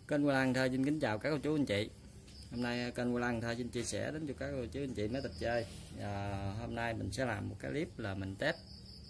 Kênh Quang Lan Thơ xin kính chào các cô chú anh chị. Hôm nay kênh Quang Lan Thơ xin chia sẻ đến cho các cô chú anh chị máy tập chơi. Hôm nay mình sẽ làm một cái clip là mình test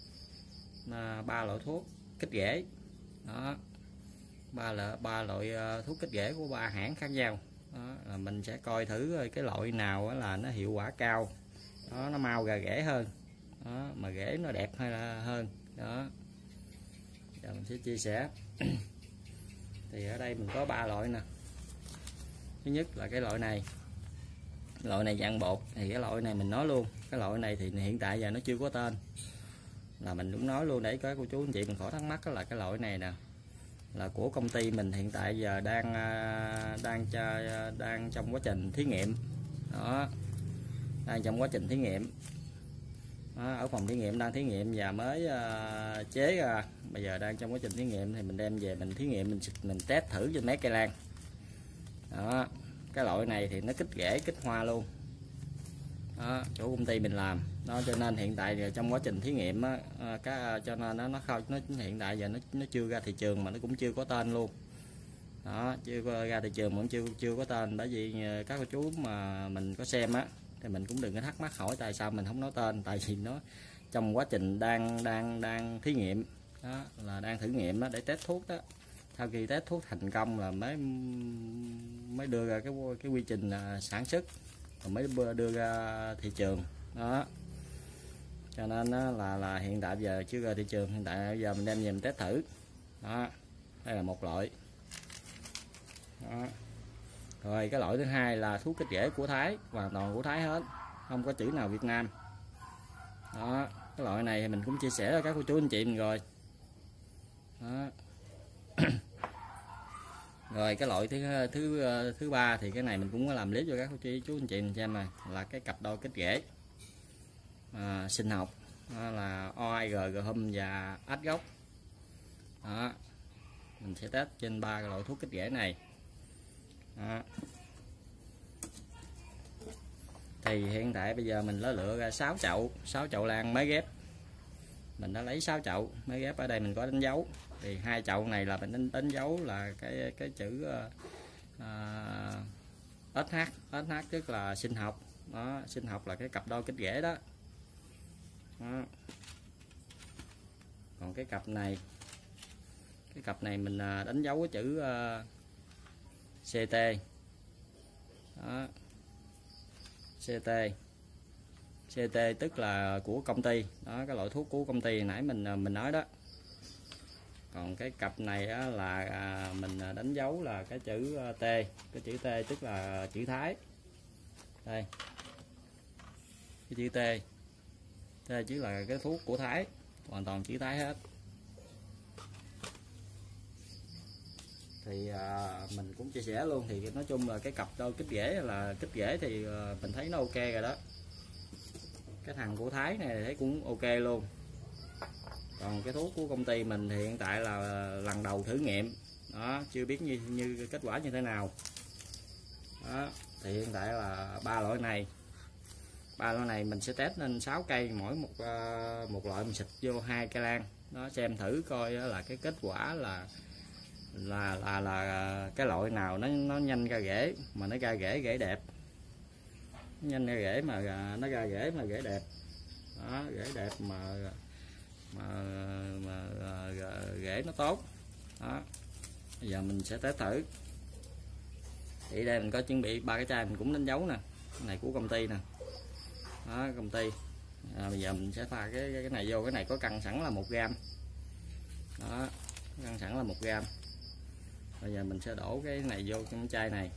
3 loại thuốc kích rễ. Đó. ba loại thuốc kích rễ của 3 hãng khác nhau. Đó, là mình sẽ coi thử cái loại nào là nó hiệu quả cao. Đó, nó mau ra rễ hơn. Đó, mà rễ nó đẹp hay là hơn. Đó. Giờ mình sẽ chia sẻ. Thì ở đây mình có 3 loại nè. Thứ nhất là cái loại này dạng bột. Thì cái loại này mình nói luôn, cái loại này thì hiện tại giờ nó chưa có tên, là mình cũng nói luôn để có cô chú anh chị mình khỏi thắc mắc. Đó là cái loại này nè, là của công ty mình hiện tại giờ đang trong quá trình thí nghiệm. Đó, đang trong quá trình thí nghiệm. Đó, ở phòng thí nghiệm đang thí nghiệm và mới chế ra. Bây giờ đang trong quá trình thí nghiệm thì mình đem về mình thí nghiệm, mình test thử trên mấy cây lan. Đó, cái loại này thì nó kích rễ kích hoa luôn. Đó, chỗ công ty mình làm. Đó, cho nên hiện tại trong quá trình thí nghiệm á, cho nên nó hiện tại giờ nó chưa ra thị trường mà nó cũng chưa có tên luôn. Đó, chưa có ra thị trường mà cũng chưa có tên. Bởi vì các cô chú mà mình có xem á thì mình cũng đừng có thắc mắc hỏi tại sao mình không nói tên, tại vì nó trong quá trình đang thí nghiệm. Đó, là đang thử nghiệm đó, để test thuốc đó. Sau khi test thuốc thành công là mới đưa ra cái quy trình sản xuất, rồi mới đưa ra thị trường. Đó, cho nên là hiện tại giờ chưa ra thị trường. Hiện tại giờ mình đem về mình test thử. Đó, đây là một loại. Đó. Rồi cái loại thứ hai là thuốc kích rễ của Thái, hoàn toàn của Thái hết, không có chữ nào Việt Nam. Đó, cái loại này mình cũng chia sẻ cho các cô chú anh chị mình rồi. Đó. Rồi cái loại thứ ba thì cái này mình cũng có làm clip cho các cô chú anh chị mình xem này, là cái cặp đôi kích rễ sinh học. Đó là OIG, GHUM và ách gốc. Đó, mình sẽ test trên 3 loại thuốc kích rễ này. Đó. Thì hiện tại bây giờ mình đã lựa ra 6 chậu lan mới ghép. Mình đã lấy 6 chậu mới ghép. Ở đây mình có đánh dấu. Thì 2 chậu này là mình đánh dấu là cái chữ SH tức là sinh học. Đó, sinh học là cái cặp đôi kích rễ đó. Đó. Còn cái cặp này mình đánh dấu cái chữ CT. Đó. CT tức là của công ty. Đó, cái loại thuốc của công ty nãy mình nói đó. Còn cái cặp này á, là mình đánh dấu là cái chữ T. Cái chữ T tức là chữ Thái. Đây, cái chữ T. T chứ là cái thuốc của Thái, hoàn toàn chữ Thái hết. Thì mình cũng chia sẻ luôn. Thì nói chung là cái cặp đôi kích rễ thì mình thấy nó ok rồi đó. Cái thằng của Thái này thấy cũng ok luôn. Còn cái thuốc của công ty mình thì hiện tại là lần đầu thử nghiệm. Đó, chưa biết như kết quả như thế nào. Đó, thì hiện tại là 3 loại này mình sẽ test lên 6 cây, mỗi một loại mình xịt vô 2 cây lan. Đó, xem thử coi là cái kết quả là cái loại nào nó nhanh ra rễ, mà nó ra rễ đẹp, nhanh ra rễ mà nó ra rễ mà rễ đẹp. Đó, rễ đẹp mà rễ nó tốt. Đó, bây giờ mình sẽ test thử. Thì đây mình có chuẩn bị 3 cái chai, mình cũng đánh dấu nè. Cái này của công ty nè. Đó, công ty. Bây giờ mình sẽ pha cái này vô. Cái này có cân sẵn là 1 gram. Đó, cân sẵn là 1 gram. Bây giờ mình sẽ đổ cái này vô trong chai này.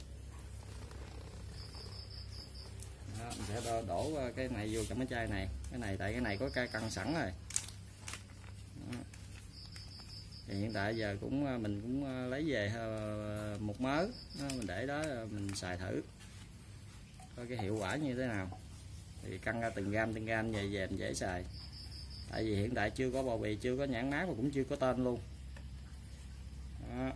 Đó, mình sẽ đổ cái này vô trong cái chai này. Cái này tại cái này có cân sẵn rồi. Đó. Thì hiện tại giờ mình cũng lấy về một mớ. Đó, mình để đó mình xài thử coi cái hiệu quả như thế nào. Thì cân ra từng gram về mình dễ xài. Tại vì hiện tại chưa có bao bì, chưa có nhãn mác và cũng chưa có tên luôn. Đó.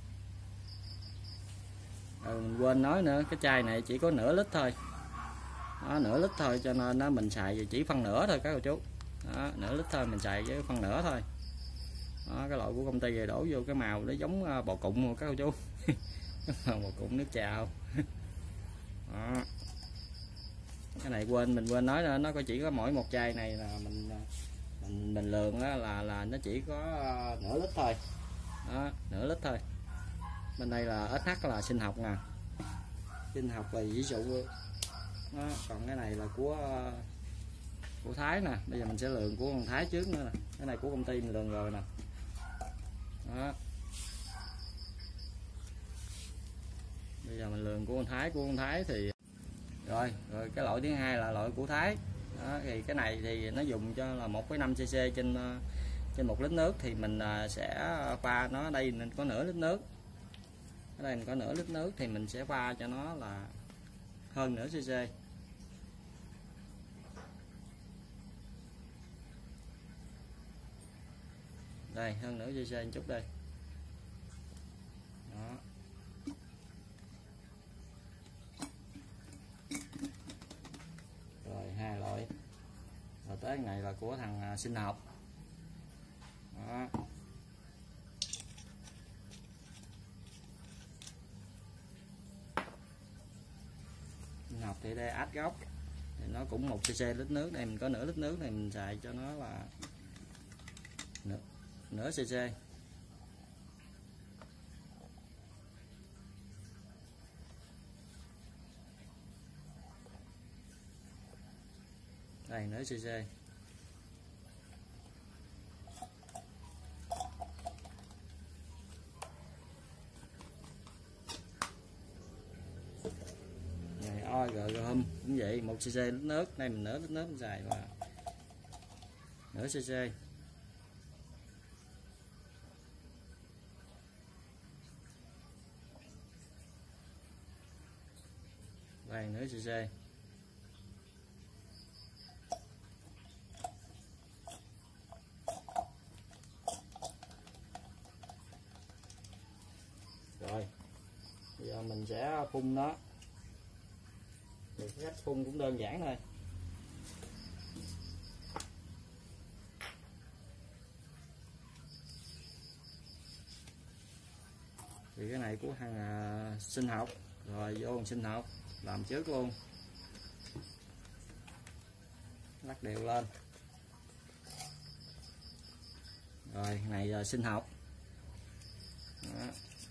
Mình quên nói nữa, cái chai này chỉ có nửa lít thôi. đó, nửa lít thôi, cho nên nó mình xài chỉ phân nửa thôi các cô chú. Đó, nửa lít thôi mình xài với phân nửa thôi. Đó, cái loại của công ty này đổ vô cái màu nó giống bò cụng luôn các cô chú. Bò cụng nước chào. Đó. Cái này mình quên nói là nó chỉ có mỗi một chai này là mình lường là nó chỉ có nửa lít thôi. Đó, nửa lít thôi. Bên đây là SH là sinh học nè, sinh học là ví dụ. Đó, còn cái này là của Thái nè. Bây giờ mình sẽ lường của con Thái trước nữa nè. Cái này của công ty mình lường rồi nè. Đó. Bây giờ mình lường của con Thái thì rồi cái loại thứ hai là loại của Thái. Đó, thì cái này thì nó dùng cho là 1,5 cc trên 1 lít nước, thì mình sẽ pha nó. Đây mình có nửa lít nước, ở đây mình có nửa lít nước thì mình sẽ pha cho nó là hơn nửa cc. Đây hơn nửa cc một chút đây. Đó. Rồi hai loại. Rồi tới cái này là của thằng sinh học. Đó. Sinh học thì đây át gốc thì nó cũng 1 cc lít nước. Đây mình có nửa lít nước này mình xài cho nó là nửa cc. Đây nửa cc. Này OGHUM cũng vậy, 1 cc lít nước. Đây mình nửa lít nước mình xài và nửa cc. Đây nửa cc. Rồi bây giờ mình sẽ phun nó. Thì cái cách phun cũng đơn giản thôi. Thì cái này của thằng sinh học. Rồi vô thằng sinh học làm trước luôn, lắc đều lên. Rồi này là sinh học. Đó.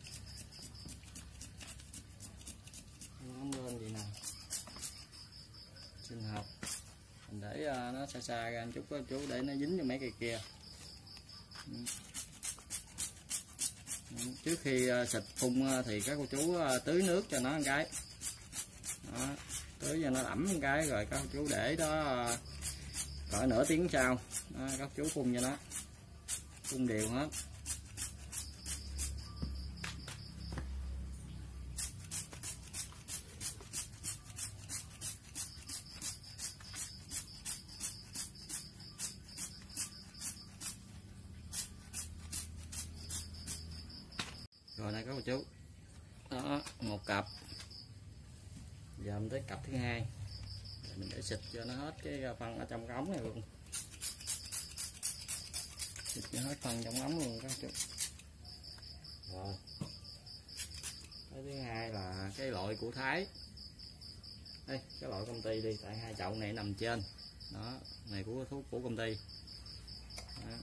Nóng lên vậy nè. Sinh học mình để nó xa xa ra một chút đó, chú, để nó dính cho mấy cây kia. Trước khi xịt phun thì các cô chú tưới nước cho nó một cái. Đó, tưới cho nó ẩm một cái rồi các cô chú để đó cỡ nửa tiếng sau. Đó, các chú phun cho nó, phun đều hết. Rồi đây các cô chú. Đó, một cặp. Giờ mình tới cặp thứ hai. Mình để xịt cho nó hết cái phân ở trong cái ống này luôn. Xịt cho hết phân trong ống luôn các chú. Rồi. Cái thứ hai là cái loại của Thái. Đây, cái loại công ty đi, tại hai chậu này nằm trên. Đó, này của thuốc của công ty. Đó.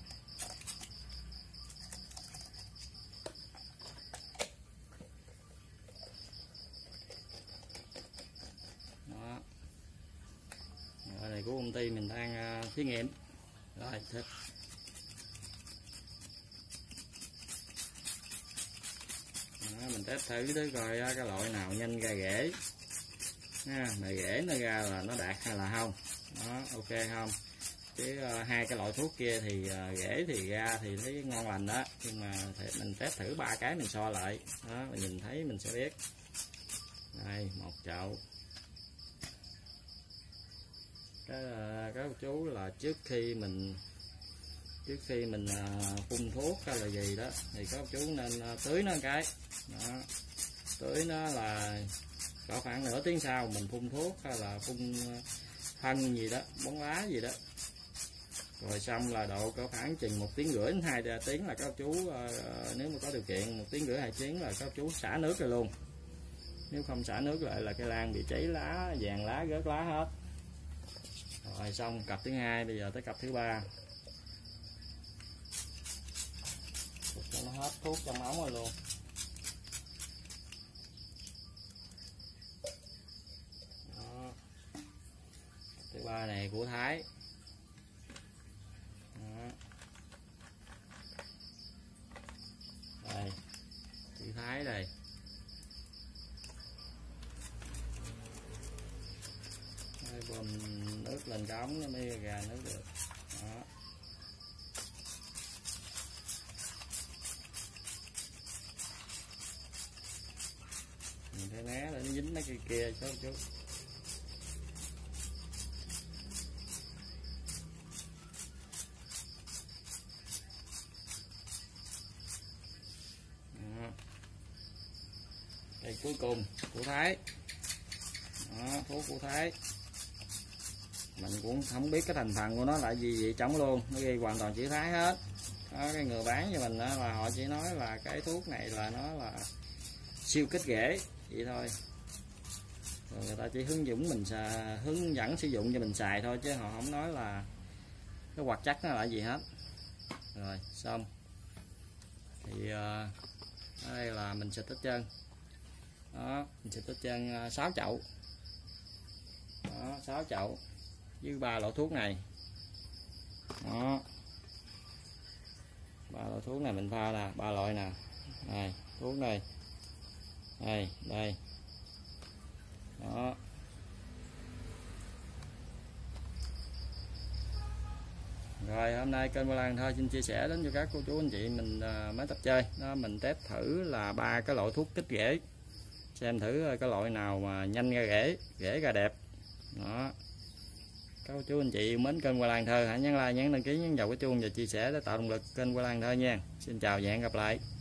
Đó. Rồi này của công ty mình đang thí nghiệm. Rồi thịt. Đó, mình test thử tới coi cái loại nào nhanh ra rễ. Mà rễ nó ra là nó đạt hay là không. Đó, ok không. Chứ hai cái loại thuốc kia thì rễ thì ra thì thấy ngon lành đó, nhưng mà mình test thử 3 cái mình so lại đó, mình nhìn thấy mình sẽ biết. Đây một chậu. Các chú là trước khi mình phun thuốc hay là gì đó thì các chú nên tưới nó một cái. Đó, tưới nó là cỡ khoảng nửa tiếng sau mình phun thuốc hay là phun phân gì đó, bón lá gì đó, rồi xong là độ cỡ khoảng chừng 1 tiếng rưỡi đến 2 tiếng là các chú nếu mà có điều kiện 1 tiếng rưỡi 2 tiếng là các chú xả nước rồi luôn. Nếu không xả nước lại là cây lan bị cháy lá, vàng lá, rớt lá hết. Rồi xong cặp thứ hai, bây giờ tới cặp thứ ba. Cho nó hết thuốc trong ống rồi luôn. Đó. Cặp thứ ba này của Thái. Đó. Đây, chữ Thái đây. Bơm nước lên cái ống nó mới ra nước được. Đó. Mình phải né để nó dính mấy cây kia cho chú. Đó. Cây cuối cùng của Thái. Đó, thuốc của Thái. Mình cũng không biết cái thành phần của nó là gì vậy trống luôn, nó ghi hoàn toàn chữ Thái hết. Đó, cái người bán cho mình đó, là họ chỉ nói là cái thuốc này là nó là siêu kích rễ vậy thôi, rồi người ta chỉ hướng dẫn sử dụng cho mình xài thôi, chứ họ không nói là cái hoạt chất nó là gì hết. Rồi xong thì ở đây là mình xịt hết trơn. Đó, mình xịt hết trơn 6 chậu. Đó, 6 chậu với 3 loại thuốc này. Đó, 3 loại thuốc này mình pha nè, 3 loại nè. Này, thuốc này. Đây. Đó. Rồi hôm nay kênh Hoa Lan thôi xin chia sẻ đến cho các cô chú anh chị mình mới tập chơi. Đó, mình test thử là 3 cái loại thuốc kích rễ. Xem thử cái loại nào mà nhanh ra rễ ra đẹp. Đó. Các cô chú anh chị mến kênh Hoa Lan Thơ hãy nhấn like, nhấn đăng ký, nhấn vào cái chuông và chia sẻ để tạo động lực kênh Hoa Lan Thơ nha. Xin chào và hẹn gặp lại.